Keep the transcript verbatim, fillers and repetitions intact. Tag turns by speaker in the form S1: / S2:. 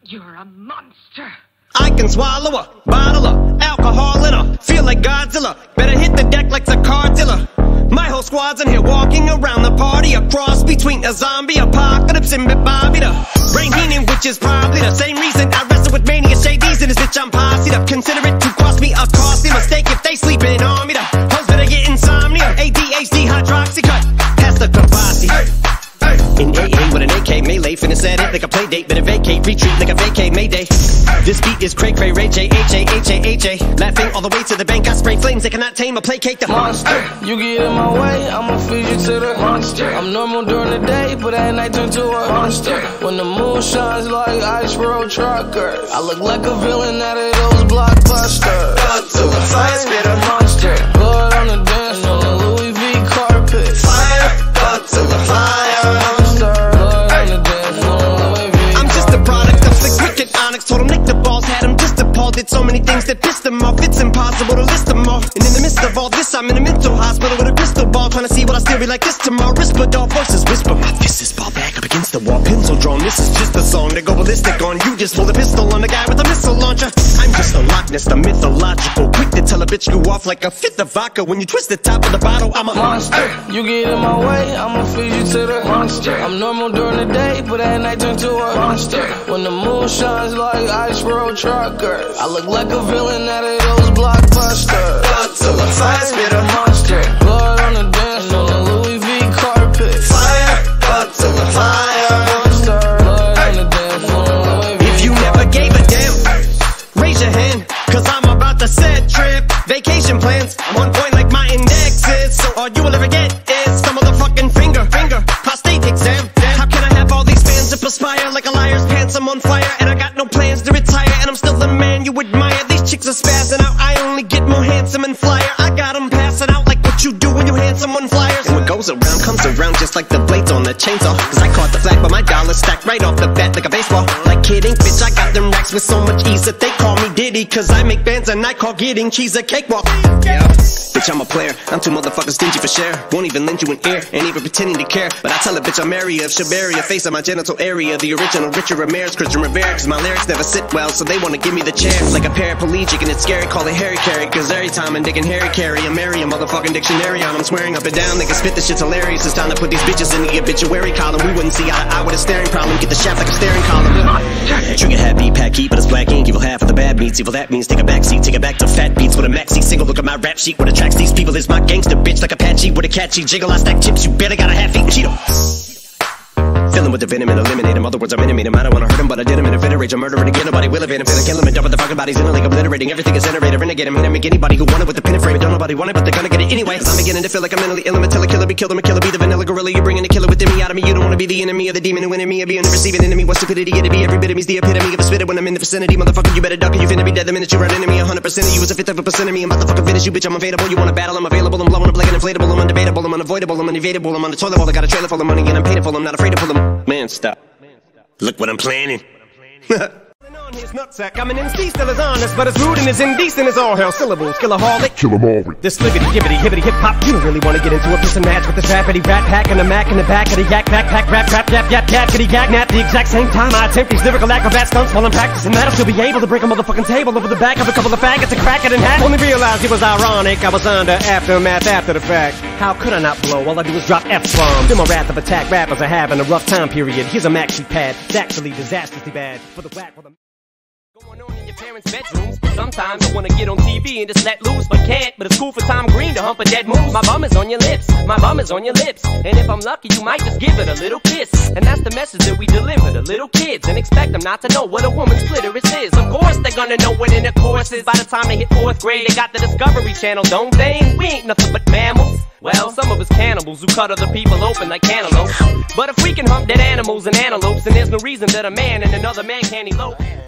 S1: You're a monster.
S2: I can swallow a bottle of alcohol in her. Feel like Godzilla. Better hit the deck like the car dealer. My whole squad's in here walking around the party. A cross between a zombie apocalypse and Bobby the Brain Heenan, which is probably the same reason I wrestle with mania. Shady's in this bitch, I'm posse'd up. Consider it to cost me a costly mistake if they sleepin on me. The hoes better get insomnia. A D H D, Hydroxycut. Pass the Courvoisi. In A A with an A K, melee, finna set it like a playdate. Better vacate, retreat like a vacay, mayday. This beat is cray-cray, Ray J, H A, H A, H A. Laughing all the way to the bank, I spray flings. They cannot tame or placate the monster.
S3: You get in my way, I'ma feed you to the monster. I'm normal during the day, but at night turn to a monster. When the moon shines like ice road truckers, I look like a villain out of those blockbusters.
S2: Godzilla, fire, spit a
S3: monster. Blood on the dance on the Louis V carpet.
S2: Fire, Godzilla, fire. Told him lick the balls, had him just appalled. Did so many things that pissed him off. It's impossible to list them all. And in the midst of all this, I'm in a mental hospital with a crystal ball, trying to see what I still be like this tomorrow. Whisper, dog voices whisper. My fist is ball back up against the wall, pencil drawn. This is just a song to go ballistic on. You just pulled a pistol on the guy with a missile launcher. I'm just a Loch Ness, the mythological. Quick to tell a bitch you off like a fifth of vodka. When you twist the top of the bottle, I'm a monster.
S3: You get in my way, I'ma feed you to the monster. I'm normal during the day, but at night turn to a monster. When the moon shines like ice road truckers, I look like a villain out of those blockbusters.
S2: Godzilla, fire, spit a
S3: monster. Blood on the dance on the Louis V carpet.
S2: Fire, Godzilla, fire.
S3: Monster. Blood on the dance on the Louis V
S2: If you never gave a damn, raise your hand, cause I'm about to set trip. Vacation plans, one point like my index is. So all you will ever get is some motherfucking finger, finger, prostate exam. How can I have all these fans that perspire like a liar's pants? I'm on fire and I got no plans to retire, and I'm still the man you admire. These chicks are spazzing out, I only get more handsome and flyer. I got them passing out like what you do when you hand someone flyers. And what goes around comes around just like the blades on the chainsaw. Cause I caught the flag, but my dollar stacked right off the bat like a baseball. Like kidding, bitch, I got them racks with so much ease that they call me Diddy. Cause I make bands and I call getting cheese a cakewalk. Yeah, bitch, I'm a player, I'm too motherfucking stingy for share. Won't even lend you an ear, ain't even pretending to care. But I tell a bitch I'm area of Shabaria, face of my genital area. The original Richard Ramirez, Christian Rivera. Cause my lyrics never sit well, so they wanna give me the chair. Like a paraplegic and it's scary, call it Harry Carry. Cause every time I'm digging Harry Carry, I'm marry a motherfucking dictionary on. I'm swearing up and down, they can spit this shit's hilarious. It's time to put these bitches in the obituary column. We wouldn't see eye to eye with a staring problem. Get the shaft like a staring column. Trigger happy, pack heat, but it's black ink. Evil half of the bad meats. Evil that means take a backseat, take it back to fat beats with a maxi single. Look at my rap sheet, what attracts these people is my gangster bitch like Apache with a catchy jiggle. I stack chips, you better got a half eaten Cheeto. Filling with the venom and eliminate him. Other words, I'm intimate him. I don't wanna hurt him, but I did him in a fit of rage. I'm murdering again, nobody will evade him. Finna kill him and dump the fucking bodies in a lake, obliterating everything is generated. Renegade him, hit him, make anybody who want it with the pin and frame it. Don't nobody want it, but they're gonna get it anyway. Cause I'm beginning to feel like I'm mentally ill. I'm a killer, killer, be killed, I'm a killer, be the vanilla gorilla. You're bringing a killer within me out of me. You don't wanna be the enemy of the demon who in me. Or be in the receiving enemy. What stupidity it'd be. Every bit of me's the epitome of a spitter when I'm in the vicinity. Motherfucker, you better duck or you finna be dead the minute you run into me. A hundred percent of you is a fifth of a percent of me. I'm about to fucking finish you, bitch. I'm available. You wanna battle? I'm available. I'm blowing up like an inflatable. I'm undebatable. I'm unavoidable. I'm unevadable. I'm on the toilet bowl. I got a trailer full of money and I'm paid for. I'm not afraid to pull them. Man, stop. Look what I'm planning. On his nutsack, I'm an M C, still as honest, but as rude and as indecent as all hell. Syllables, killaholic, kill 'em all. This libbity, gibbity, hibbity, hip hop. You don't really want to get into a piss and match with this rappity rat pack and a mac in the back of the yak backpack rap rap yap yap yap kitty yak nap. The exact same time I attempt these lyrical acrobat stunts while I'm practicing that, I'll still be able to break a motherfucking table over the back of a couple of faggots and crack it in half. Only realized it was ironic, I was under aftermath after the fact. How could I not blow? All I do is drop F-bombs. Feel my wrath of attack rappers are having a rough time period. Here's a maxi pad, it's actually disastrously bad for the whack for the going on in your parents' bedrooms. Sometimes I wanna get on T V and just let loose, but can't. But it's cool for Tom Green to hump a dead moose. My bum is on your lips, my bum is on your lips. And if I'm lucky, you might just give it a little kiss. And that's the message that we deliver to little kids, and expect them not to know what a woman's clitoris is. Of course they're gonna know what intercourse is. By the time they hit fourth grade, they got the Discovery Channel, don't they? We ain't nothing but mammals. Well, some of us cannibals who cut other people open like cantaloupes. But if we can hump dead animals and antelopes, then there's no reason that a man and another man can't elope.